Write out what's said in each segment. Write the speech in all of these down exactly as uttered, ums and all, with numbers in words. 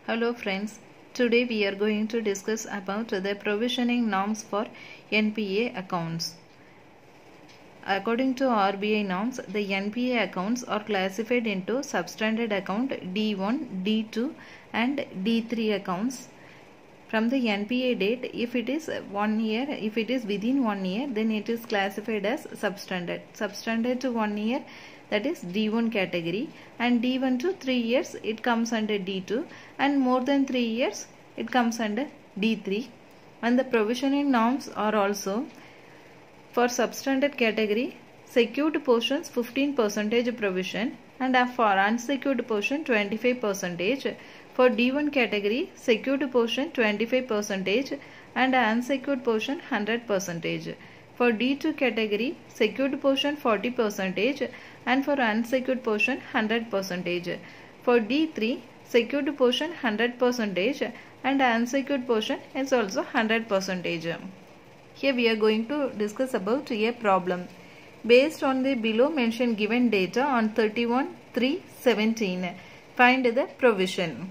Hello friends, today we are going to discuss about the provisioning norms for N P A accounts. According to R B I norms, the N P A accounts are classified into substandard account D one, D two and D three accounts. From the N P A date, if it is one year, if it is within one year, then it is classified as substandard. Substandard to one year, that is D one category, and D one to three years it comes under D two, and more than three years it comes under D three. And the provisioning norms are also for substandard category, secured portions fifteen percent provision, and for unsecured portion twenty-five percent. For D one category, secured portion twenty-five percent and unsecured portion one hundred percent. For D two category, secured portion forty percent and for unsecured portion one hundred percent. For D three, secured portion one hundred percent and unsecured portion is also one hundred percent. Here we are going to discuss about a problem. Based on the below mentioned given data on thirty-one three seventeen, find the provision.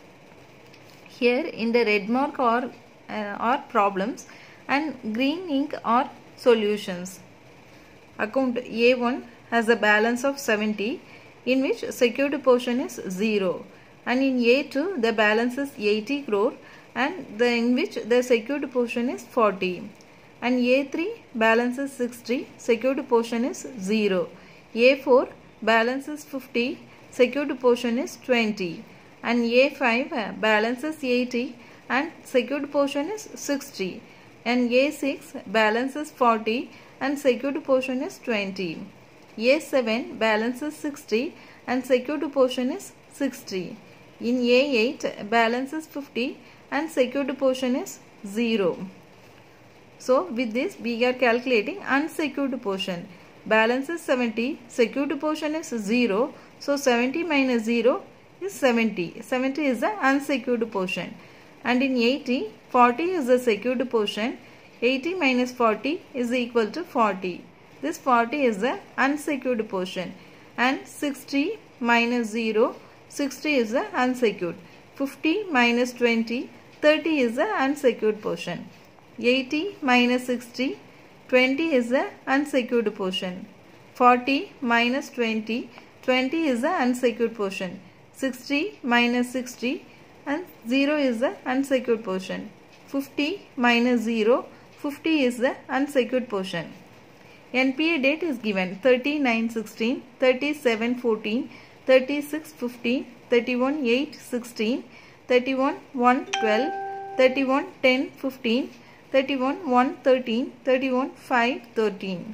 Here in the red mark are, uh, are problems and green ink are solutions. Account A one has a balance of seventy, in which secured portion is zero, and in A two the balance is eighty crore and the in which the secured portion is forty, and A three balance is sixty, secured portion is zero. A four balance is fifty, secured portion is twenty, and A five balance is eighty and secured portion is sixty, and A six balance is forty and secured portion is twenty. A seven balance is sixty and secured portion is sixty. In A eight balance is fifty and secured portion is zero. So with this we are calculating unsecured portion. Balance is seventy, secured portion is zero. So seventy minus zero is seventy. seventy is the unsecured portion. And in eighty, forty is the secured portion. eighty minus forty is equal to forty. This forty is the unsecured portion. And sixty minus zero, sixty is the unsecured. fifty minus twenty, thirty is the unsecured portion. eighty minus sixty, twenty is the unsecured portion. forty minus twenty, twenty is the unsecured portion. sixty minus sixty and zero is the unsecured portion. fifty minus zero, fifty is the unsecured portion. N P A date is given thirty nine sixteen, thirty seven fourteen, thirty six fifteen, thirty-one eight sixteen, thirty-one one twelve, thirty-one ten fifteen, thirty-one one thirteen, thirty-one five thirteen.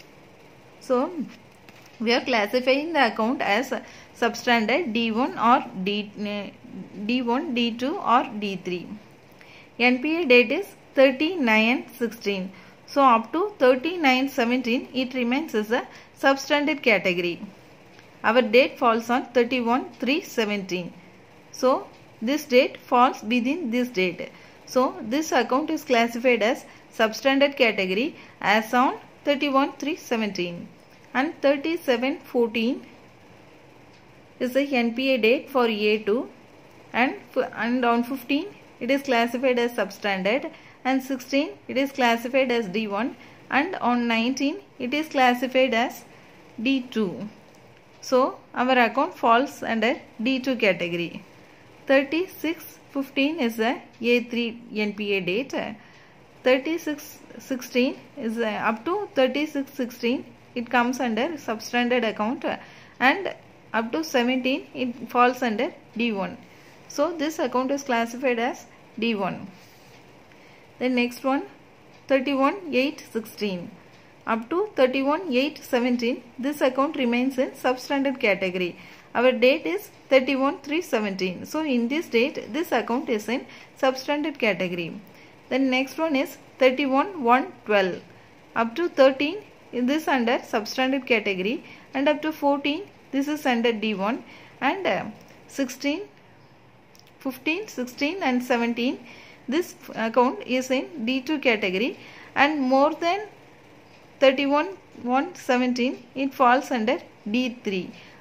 So we are classifying the account as substandard D one or D, D one, D two or D three. N P A date is thirty nine sixteen. So up to thirty nine seventeen it remains as a substandard category. Our date falls on thirty-one three seventeen. So this date falls within this date. So this account is classified as substandard category as on thirty-one three seventeen. And thirty-seven fourteen is the N P A date for A two, and, and on fifteen it is classified as substandard, and sixteen it is classified as D one, and on nineteen it is classified as D two. So our account falls under D two category. thirty-six fifteen is the A three N P A date. thirty-six sixteen is uh, up to thirty-six sixteen it comes under substandard account, and up to seventeen it falls under D one. So this account is classified as D one. The next one, thirty-one eight sixteen. Up to thirty-one eight seventeen, this account remains in substandard category. Our date is thirty-one three seventeen. So in this date, this account is in substandard category. The next one is thirty-one one twelve. Up to thirteen, this under substandard category, and up to fourteen, this is under D one, and uh, sixteen, fifteen, sixteen and seventeen, this account is in D two category, and more than thirty-one one seventeen it falls under D three.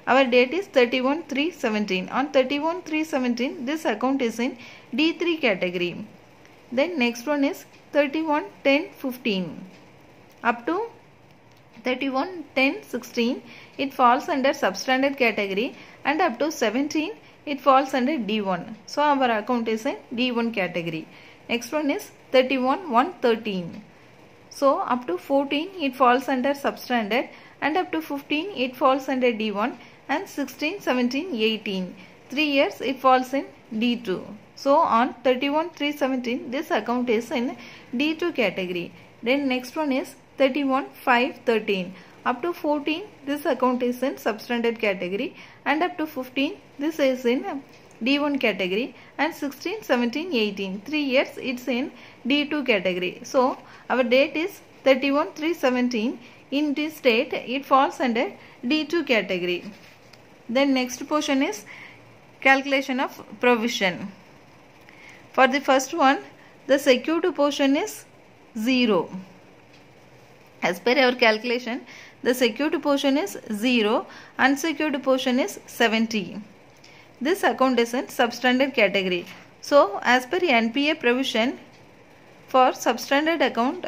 Our date is thirty-one three seventeen. On thirty-one three seventeen, this account is in D three category. Then next one is thirty-one ten fifteen. Up to thirty-one ten sixteen, it falls under substandard category, and up to seventeen, it falls under D one. So our account is in D one category. Next one is thirty-one one thirteen. So up to fourteen, it falls under substandard, and up to fifteen, it falls under D one, and sixteen, seventeen, eighteen. three years, it falls in D two. So on thirty-one three seventeen, this account is in D two category. Then next one is thirty-one five thirteen. Up to fourteen, this account is in substandard category, and up to fifteen, this is in D one category, and sixteen, seventeen, eighteen. three years, it's in D two category. So our date is thirty-one three seventeen. In this date, it falls under D two category. Then next portion is calculation of provision. For the first one, the secured portion is zero. As per our calculation, the secured portion is zero, unsecured portion is seventy. This account is in substandard category. So, as per N P A provision, for substandard account,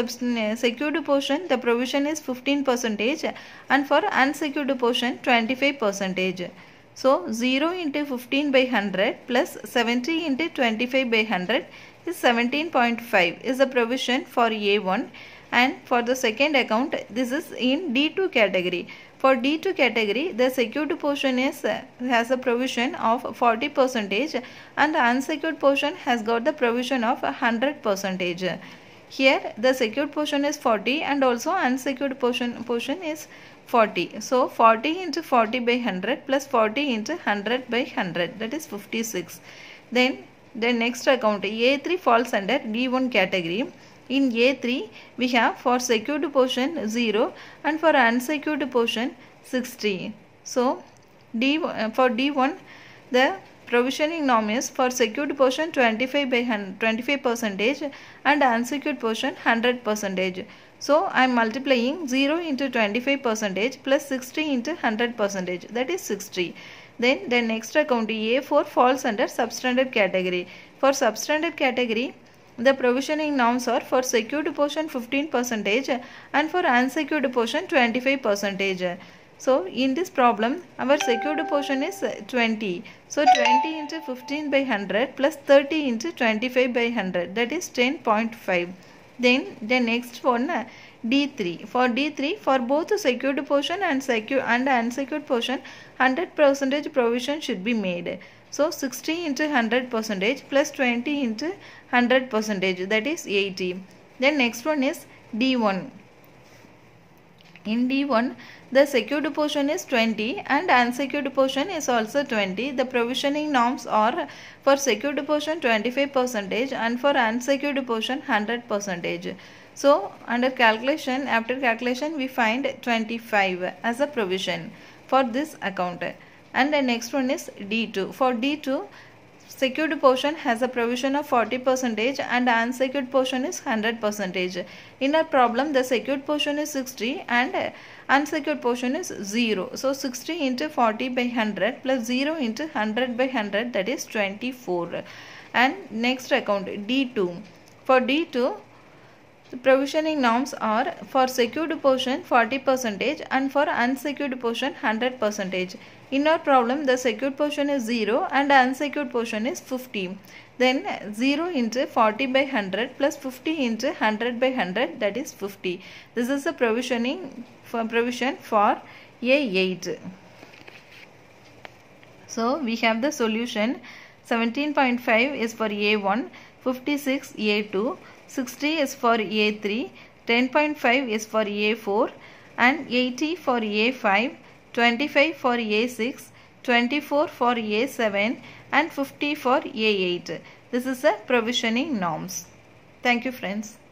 secured portion, the provision is fifteen percent, and for unsecured portion, twenty-five percent. So, zero into fifteen by one hundred plus seventy into twenty-five by one hundred is seventeen point five is the provision for A one. And for the second account, this is in D two category. For D two category, the secured portion is has a provision of forty percent, and the unsecured portion has got the provision of one hundred percent. Here the secured portion is forty, and also unsecured portion portion is forty. So forty into forty by one hundred plus forty into one hundred by one hundred, that is fifty-six. Then the next account A three falls under D one category. In A three, we have for secured portion zero, and for unsecured portion sixty. So, D, for D one, the provisioning norm is for secured portion twenty-five by twenty-five percent and unsecured portion one hundred percent. So, I am multiplying zero into twenty-five percent plus sixty into one hundred percent, that is sixty. Then the next account A four falls under substandard category. For substandard category, the provisioning norms are for secured portion fifteen percent and for unsecured portion twenty-five percent. So, in this problem, our secured portion is twenty. So, twenty into fifteen by one hundred plus thirty into twenty-five by one hundred, that is ten point five. Then, the next one, D three. For D three, for both secured portion and secure and unsecured portion, one hundred percent provision should be made. So, sixty into one hundred percent plus twenty into one hundred percent, that is eighty. Then next one is D one. In D one, the secured portion is twenty and unsecured portion is also twenty. The provisioning norms are for secured portion twenty-five percent and for unsecured portion one hundred percent. So, under calculation, after calculation, we find twenty-five as a provision for this account. And the next one is D two. For D two, secured portion has a provision of forty percent and unsecured portion is one hundred percent. In our problem, the secured portion is sixty and unsecured portion is zero. So, sixty into forty by one hundred plus zero into one hundred by one hundred, that is twenty-four. And next account D two. For D two, the provisioning norms are for secured portion forty percent and for unsecured portion one hundred percent. In our problem, the secured portion is zero and unsecured portion is fifty. Then zero into forty by one hundred plus fifty into one hundred by one hundred, that is fifty. This is the provisioning for provision for A eight. So, we have the solution. seventeen point five is for A one, fifty-six A two, sixty is for A three, ten point five is for A four, and eighty for A five, twenty-five for A six, twenty-four for A seven, and fifty for A eight. This is the provisioning norms. Thank you, friends.